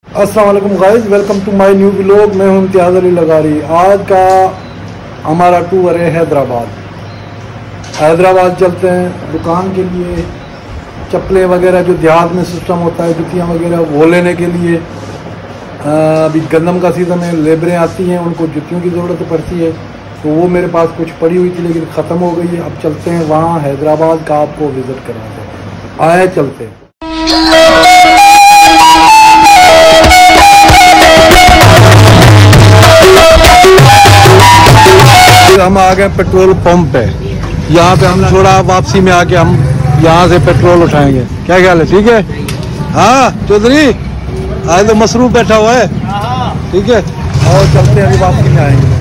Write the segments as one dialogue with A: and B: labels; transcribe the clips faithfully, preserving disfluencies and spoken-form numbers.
A: अस्सलाम वालेकुम guys, welcome to my new vlog. मैं हूं इम्तियाज़ अली लगारी। आज का हमारा टूर है हैदराबाद। हैदराबाद चलते हैं दुकान के लिए, चप्पलें वगैरह जो देहात में सिस्टम होता है, जुतियाँ वगैरह वो लेने के लिए। अभी गंदम का सीज़न है, लेबरें आती हैं, उनको जुतियों की ज़रूरत पड़ती है, तो वो मेरे पास कुछ पड़ी हुई थी लेकिन ख़त्म हो गई है। अब चलते हैं वहाँ हैदराबाद का, आपको विज़िट करवाते हैं। आए चलते हैं। हम आ गए पेट्रोल पंप पे। यहाँ पे हम थोड़ा वापसी में आके हम यहाँ से पेट्रोल उठाएंगे। क्या ख्याल है? ठीक है। हाँ चौधरी, आज तो मसरूफ बैठा हुआ है। ठीक है, और चलते हैं, अभी वापसी में आएंगे।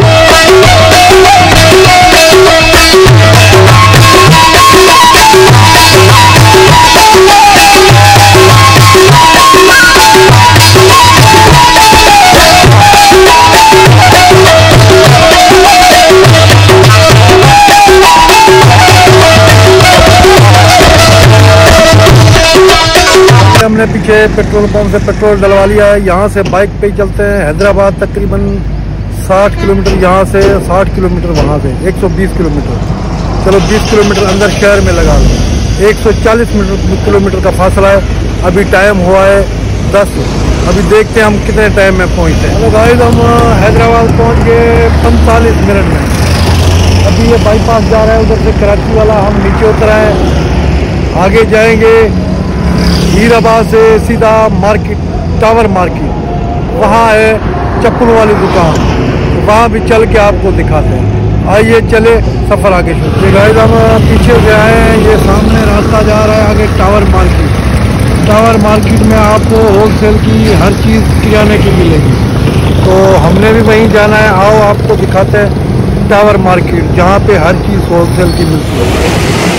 A: हमने पीछे पेट्रोल पंप से पेट्रोल डलवा लिया है। यहाँ से बाइक पे ही चलते हैं हैदराबाद, तकरीबन साठ किलोमीटर यहाँ से, साठ किलोमीटर वहाँ से, एक सौ बीस किलोमीटर। चलो बीस किलोमीटर अंदर शहर में लगा लो, एक सौ चालीस किलोमीटर का फासला है। अभी टाइम हुआ है दस। अभी देखते हैं हम कितने टाइम में पहुँचते हैं। तो गाइस हम हैदराबाद पहुँच गए पैंतालीस मिनट में। अभी ये बाईपास जा रहा है उधर से कराची वाला, हम नीचे उतर आए। आगे जाएंगे हीराबाद से सीधा मार्केट, टावर मार्केट, वहाँ है चप्पल वाली दुकान, वहाँ भी चल के आपको दिखाते हैं। आइए चले, सफ़र आगे शुरू। गाइस हम पीछे से आए हैं, ये सामने रास्ता जा रहा है आगे टावर मार्केट। टावर मार्केट में आपको होलसेल की हर चीज़ किराने की मिलेगी, तो हमने भी वहीं जाना है। आओ आपको दिखाते हैं टावर मार्केट, जहाँ पे हर चीज़ होलसेल की मिलती है।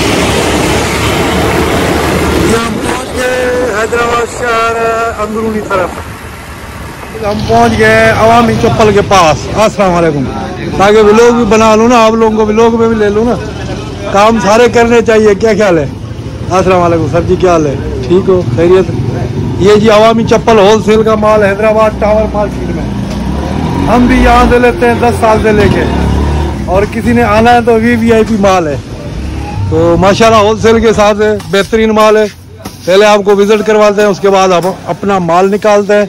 A: हैदराबाद शहर अंदरूनी तरफ हम पहुंच गए अवामी चप्पल के पास। अस्सलाम वालेकुम। ताकि व्लॉग भी बना लूँ ना, आप लोगों को व्लॉग में भी ले लूँ ना, काम सारे करने चाहिए। क्या ख्याल है? अस्सलाम वालेकुम सर जी, क्या हाल है? ठीक हो? खैरियत? ये जी अवामी चप्पल होलसेल का माल हैदराबाद टावर मार्केट में। हम भी यहाँ से लेते हैं दस साल से लेके, और किसी ने आना है तो V V I P mall है। तो माशाल्लाह होलसेल के साथ बेहतरीन माल है। पहले आपको विजिट करवाते हैं, उसके बाद हम अपना माल निकालते हैं।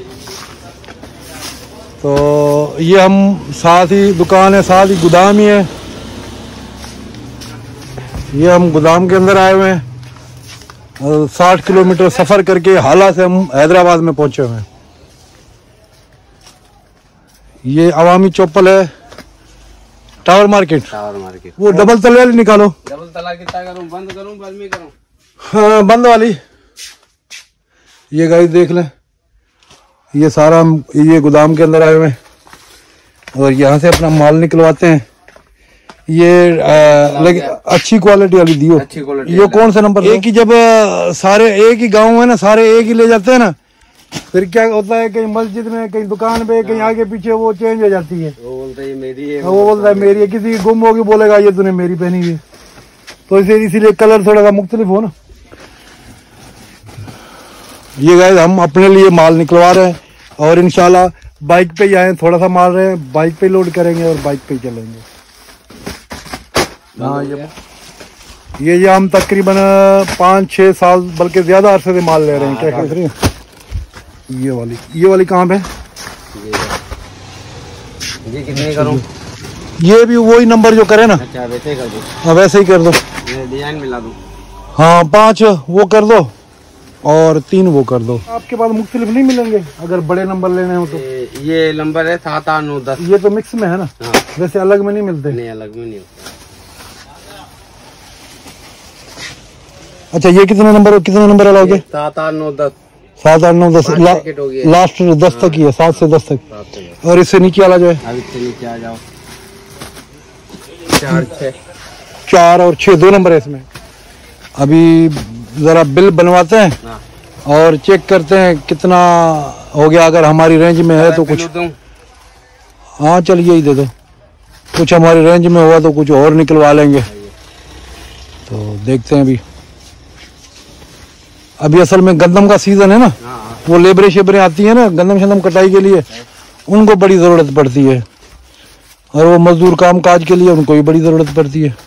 A: तो ये हम साथ ही दुकान है, साथ ही गोदाम ही है। ये हम गोदाम के अंदर आए हुए हैं। साठ किलोमीटर सफ़र करके हाला से हम हैदराबाद में पहुंचे हुए हैं। ये अवामी चप्पल है, टावर मार्केट। टावर मार्केट वो डबल तले वाली निकालो। डबल तला कितना करूं? बंद करूं, बंद में करूं? हाँ बंद वाली। ये गाइस देख लें, ये सारा हम ये गोदाम के अंदर आए हुए हैं और यहाँ से अपना माल निकलवाते हैं। ये आ, लेकिन अच्छी क्वालिटी वाली दियो। अच्छी क्वालिटी। ये कौन सा नंबर? एक ही, जब सारे एक ही गांव है ना, सारे एक ही ले जाते हैं ना, फिर क्या होता है, कहीं मस्जिद में, कहीं दुकान पे, कहीं आगे पीछे वो चेंज हो जाती है। वो बोलता है मेरी है, वो बोलता है मेरी है। किसी की गुम होगी, बोलेगा ये तूने मेरी पहनी है। तो इसे इसीलिए कलर थोड़ा सा मुख्तलिफ हो ना। ये गाइस हम अपने लिए माल निकलवा रहे हैं और इंशाल्लाह बाइक पे ही आए, थोड़ा सा माल रहे हैं, बाइक पे लोड करेंगे और बाइक पे ही चलेंगे। हाँ ये ये ये हम तकरीबन पाँच छः साल बल्कि ज्यादा अरसे से माल ले रहे हैं। क्या कह रहे हैं? ये वाली ये वाली कहाँ पे? ये कितने करूं? ये भी वही नंबर जो करे ना। अच्छा वैसे ही कर दो। हाँ वैसे ही कर दो, डिजाइन मिला दूं। हाँ पाँच वो कर दो और तीन वो कर दो। आपके पास मुख्तलिफ नहीं मिलेंगे अगर बड़े नंबर लेने हो तो? ये, ये नंबर है सात आठ नौ दस। ये तो मिक्स में है ना? हाँ। वैसे अलग में नहीं मिलते? नहीं अलग में नहीं होता। अच्छा ये कितने नंबर, कितने नंबर अलाउगे? सात आठ नौ दस। सात आठ नौ दस ला, लास्ट दस हाँ। तक ही है, सात से दस तक। और इससे नीचे वाला जो है? अब इससे नीचे आ जाओ, चार छः। चार और छः दो नंबर है इसमें। अभी जरा बिल बनवाते हैं और चेक करते हैं कितना हो गया। अगर हमारी रेंज में है तो कुछ, हाँ चलिए ही दे दो। कुछ हमारी रेंज में हुआ तो कुछ और निकलवा लेंगे। तो देखते हैं। अभी अभी असल में गंदम का सीजन है ना, वो लेबरें शेबरें आती है ना गंदम शंदम कटाई के लिए, उनको बड़ी ज़रूरत पड़ती है, और वो मजदूर काम काज के लिए उनको भी बड़ी ज़रूरत पड़ती है।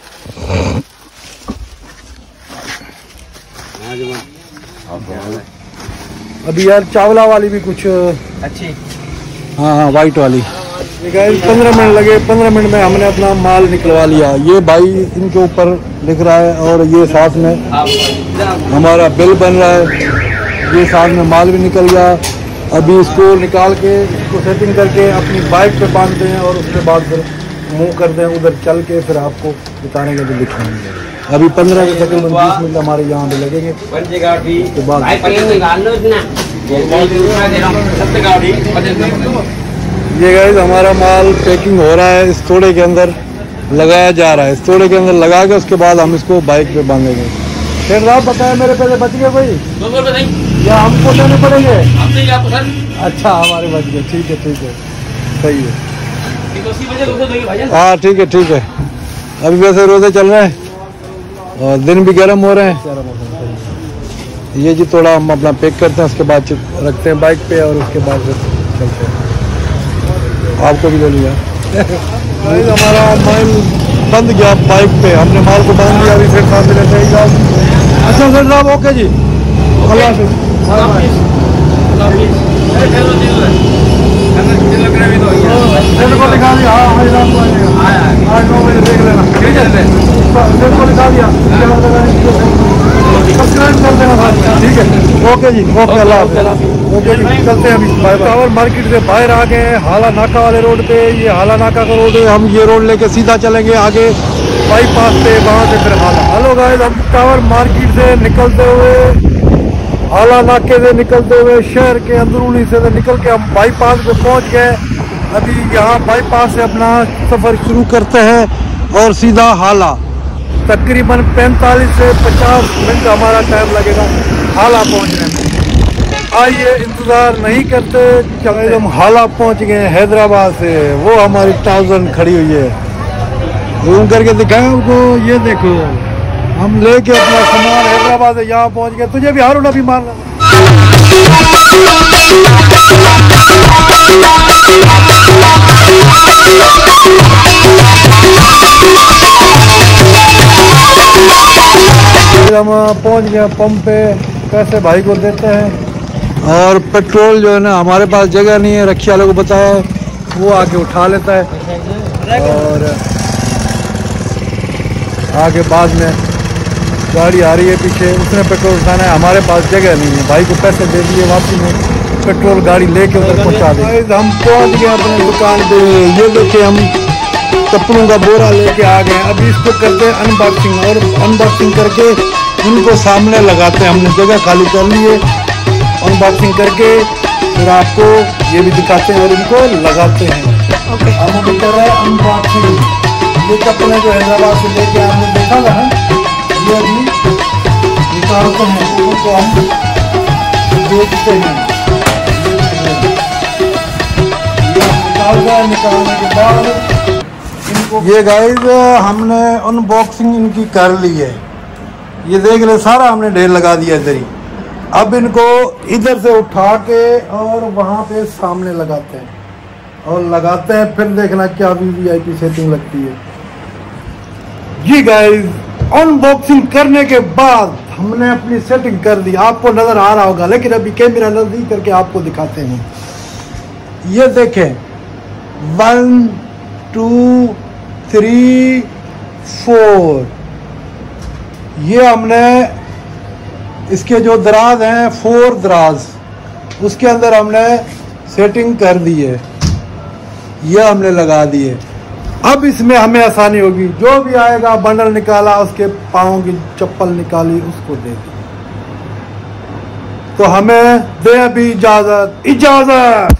A: अभी यार चावला वाली भी कुछ अच्छी, हाँ हाँ वाइट वाली। पंद्रह मिनट लगे, पंद्रह मिनट में हमने अपना माल निकलवा लिया। ये भाई इनके ऊपर लिख रहा है और ये साथ में हमारा बिल बन रहा है, ये साथ में माल भी निकल गया। अभी इसको निकाल के इसको सेटिंग करके अपनी बाइक पे बांधते हैं और उसके बाद फिर मूव करते हैं उधर चल के, फिर आपको बताने के लिए दिखाएंगे। अभी पंद्रह से तकरीबन बीस मिनट हमारे यहाँ पे लगेंगे। उसके बाद ये गाइस हमारा माल पैकिंग हो रहा है, इस तोड़े के अंदर लगाया जा रहा है। इस तोड़े के अंदर लगा के उसके बाद हम इसको बाइक पे बांधेंगे। फिर आप बताया मेरे पैसे बच गए भाई या हमको देने पड़ेंगे? अच्छा हमारे बच गए, ठीक है ठीक है सही है। हाँ ठीक है ठीक है। अभी वैसे रोजे चल रहे हैं और दिन भी गर्म हो रहे हैं। ये जी थोड़ा हम अपना पैक करते हैं, उसके बाद रखते हैं बाइक पे और उसके बाद फिर चलते हैं। आपको भी ले लिया हमारा माल बंद गया बाइक पे, हमने माल को बांध दिया। अभी फिर साथ में रहते हैं। अच्छा सर साहब ओके जी, अल्लाह हाफिज़। को लिखा दिया, हाँ रात को आएगा, आठ नौ बजे देख लेना, ठीक है। को लिखा दिया, सब्सक्राइब कर देना, ठीक है। ओके जी ओके, अल्लाह हाफिज़। ओके जी चलते हैं अभी। टावर मार्केट से बाहर आ गए हैं, हाला नाका वाले रोड पे। ये हाला नाका का रोड है, हम ये रोड लेके सीधा चलेंगे आगे बाईपास पे, वहाँ से फिर हाला। हेलो गाइस, हम टावर मार्केट से निकलते हुए, हाला नाके से निकलते हुए शहर के अंदरूनी से निकल के हम बाईपास पे पहुँच गए। अभी यहाँ बाईपास से अपना सफ़र शुरू करते हैं और सीधा हाला। तकरीबन पैंतालीस से पचास मिनट हमारा टाइम लगेगा हाला पहुँचने में। आइए इंतज़ार नहीं करते, चले हम हाला पहुँच गए हैदराबाद से। वो हमारी थाउजेंड खड़ी हुई है, जूम करके दिखाएं उनको। ये देखो हम लेके अपना सामान हैदराबाद से यहाँ पहुँच गए। तुझे भी हारून अभी मारना। हम पहुँच गए पंप पे, पैसे भाई को देते हैं और पेट्रोल जो है ना हमारे पास जगह नहीं है, रक्षा वाले को बताया है, वो आके उठा लेता है और आगे बाद में गाड़ी आ रही है पीछे, उसने पेट्रोल उठाना है। हमारे पास जगह नहीं है, भाई को पैसे दे दिए, वापसी में पेट्रोल गाड़ी लेके उधर पहुंचा दी। हम पहुंच गए अपने दुकान पे। ये देखिए हम कपड़ों का बोरा लेके आ गए। अभी इसको करते हैं अनबॉक्सिंग, और अनबॉक्सिंग करके इनको सामने लगाते हैं। हमने जगह खाली कर ली है, अनबॉक्सिंग करके फिर आपको ये भी दिखाते हैं और इनको लगाते हैं। ओके अब हम कर रहे हैं अनबॉक्सिंग। ये कपड़े जो हैदराबाद से लेके आपने देखा था, ये अभी निकालते हैं, उनको हम देखते हैं। निकाल निकालने के बाद इनको ये गाइस हमने अनबॉक्सिंग इनकी कर ली है। ये देख ले सारा हमने ढेर लगा दिया इधर ही। अब इनको इधर से उठा के और वहाँ पे सामने लगाते हैं और लगाते हैं, फिर देखना क्या वीवीआईपी सेटिंग लगती है। जी गाइस अनबॉक्सिंग करने के बाद हमने अपनी सेटिंग कर दी, आपको नजर आ रहा होगा, लेकिन अभी कैमरा नजदीक करके आपको दिखाते हैं। ये देखें वन टू थ्री फोर, ये हमने इसके जो दराज हैं फोर दराज, उसके अंदर हमने सेटिंग कर दी है, ये हमने लगा दिए। अब इसमें हमें आसानी होगी, जो भी आएगा बंडल निकाला, उसके पाँव की चप्पल निकाली, उसको दे दी। तो हमें दे अभी इजाजत इजाजत।